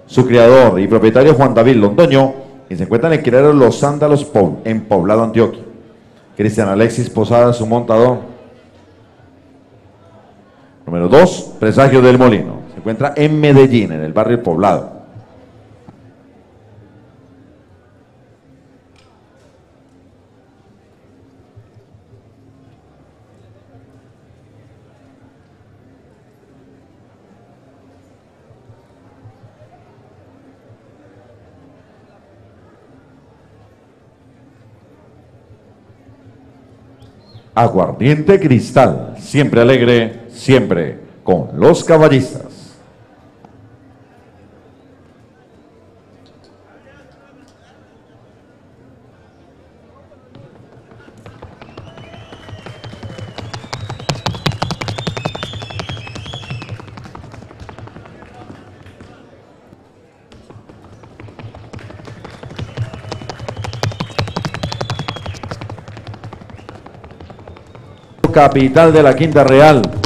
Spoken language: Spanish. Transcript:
Su criador y propietario Juan David Londoño, y se encuentra en el criadero Los Sándalos en Poblado, Antioquia. Cristian Alexis Posada, su montador. Número 2, Presagio del Molino. Se encuentra en Medellín, en el barrio Poblado. Aguardiente Cristal, siempre alegre, siempre con los caballistas. Capital de la Quinta Real,